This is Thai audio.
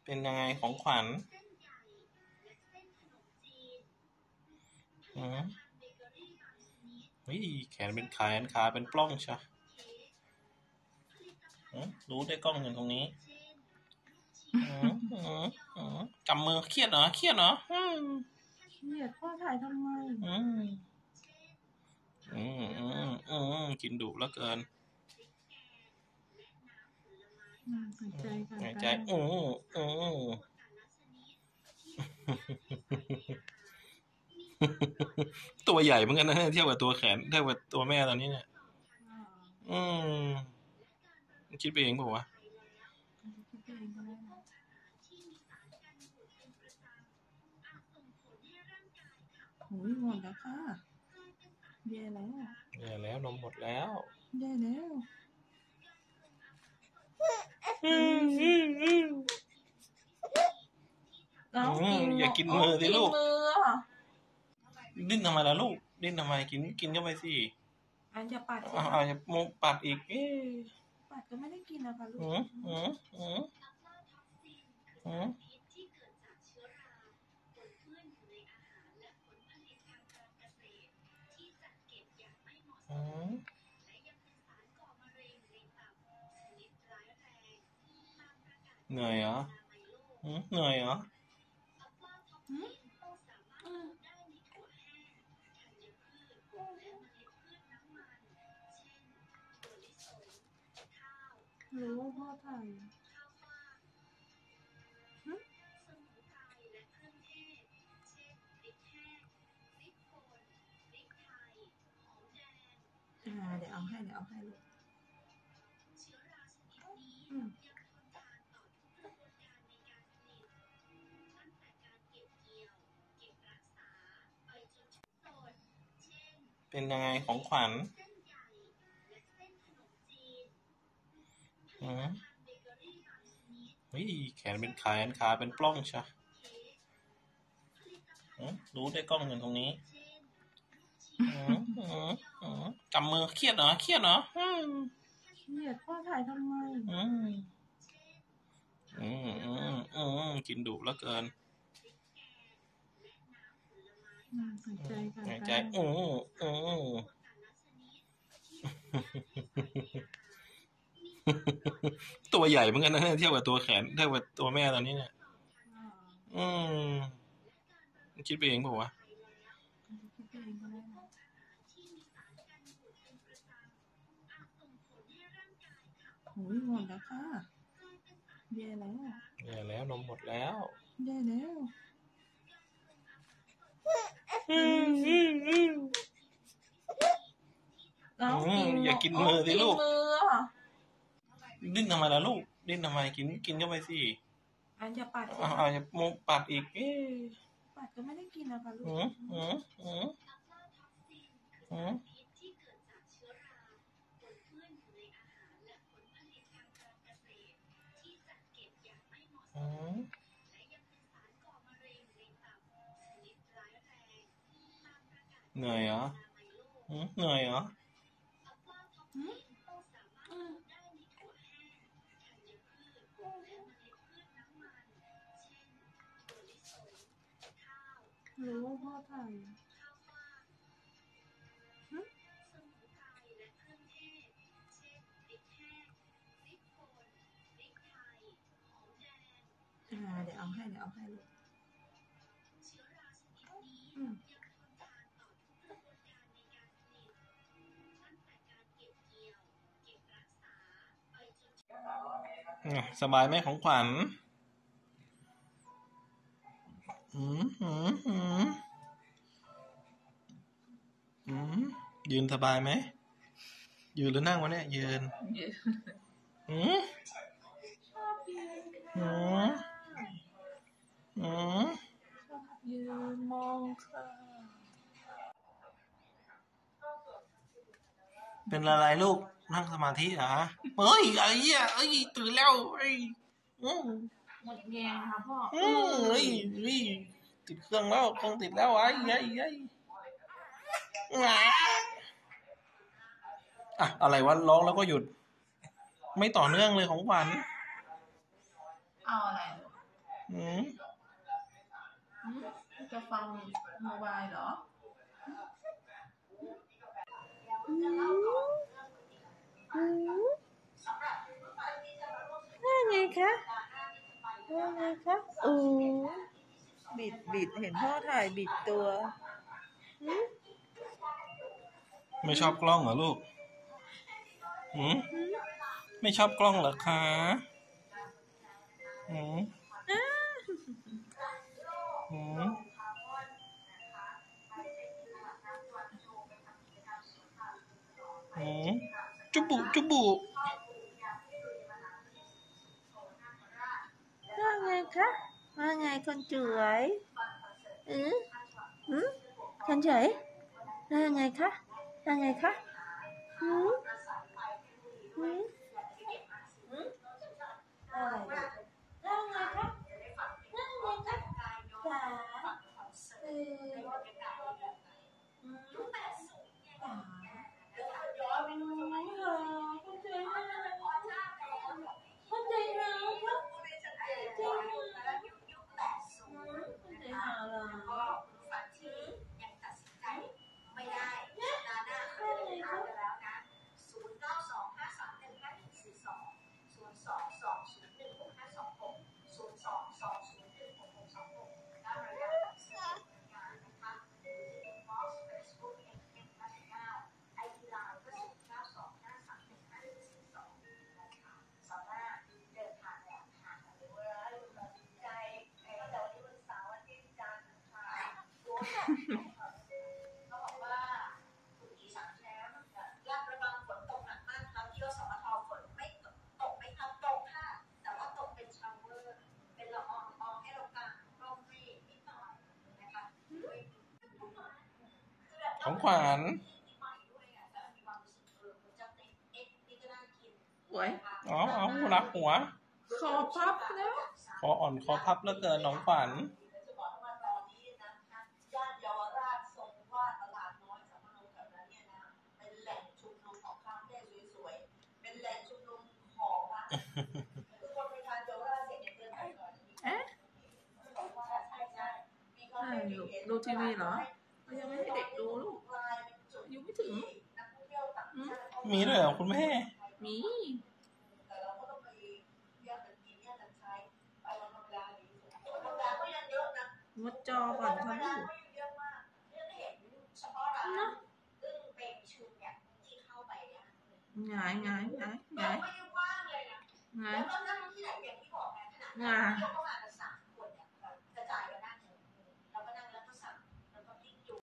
เป็นยังไงของขวัญเฮ้ยแขนเป็นขาเป็นปล้องใช่รู้ได้กล้องอยู่ตรงนี้กำมือเครียดเหรอเครียดพ่อถ่ายทำไมกินดุแล้วเกินหายใจตัวใหญ่เหมือนกันนะเทียบกับตัวแขนเทียบกับตัวแม่ตอนนี้เนี่ยคิดไปเองเปล่าวะหมดแล้วค่ะแย่แล้วนมหมดแล้วแย่แล้วอย่ากินมือสิลูกดิ้นทำไมล่ะลูกดิ้นทำไมกินเข้าไปสิอย่าปัดอย่าโมปัดอีกปัดก็ไม่ได้กินนะคะลูกเหนื่อยเหรอเหนื่อยเหรอรู้ว่าพ่อถ่ายเดี๋ยวเอาให้ลูกเป็นยังไงของขวัญเฮ้ยแขนเป็นขาเป็นปล้องใช่รู้ได้กล้องอยู่ตรงนี้กำมือเครียดเหรอพ่อถ่ายทำไมกินดุแล้วเกินหายใจตัวใหญ่เหมือนกันนะเทียบกับตัวแขนเทียบกับตัวแม่ตอนนี้เนี่ยคิดไปเองเปล่าวะหมดแล้วค่ะแย่แล้วนมหมดแล้วแย่แล้วอย่ากินมือสิลูกดิ้นทำไมล่ะลูกดิ้นทำไมกินเข้าไปสิอย่าปัดอย่าโมปัดอีกปัดก็ไม่ได้กินนะคะลูกเหนื่อยเหรอเหนื่อยเหรอรู้ว่าพ่อถ่ายเดี๋ยวเอาให้ลูกสบายไหมของขวัญยืนสบายไหมยืนหรือนั่งวะเนี่ยยืนยืนมองค่ะเป็นอะไรลูกนั่งสมาธิเหรอเฮ้ยไอ้เหี้ยตื่นแล้วหมดแรงค่ะพ่อติดเครื่องแล้วเครื่องติดแล้วไอ้อะไรวะร้องแล้วก็หยุดไม่ต่อเนื่องเลยของขวัญเอาอะไรอืมจะฟังโมบายเหรอว่าไงคะว่าไงคะโอ้บิดเห็นพ่อถ่ายบิดตัวไม่ชอบกล้องเหรอลูกอืมไม่ชอบกล้องเหรอคะอืมอืมอืมจุบุจุบุว่าไงคะว่าไงคนสวยคนสวยว่าไงคะว่าไงคะของขวัญสวยเอารับหัวคอพับแล้วคออ่อนคอพับแล้วเกินน้องขวัญดูทีวีเหรอยังไม่ให้เด็กดูลูกอายุไม่ถึงมีด้วยเหรอคุณแม่มีงดจอก่อนค่ะลูกนะหงาย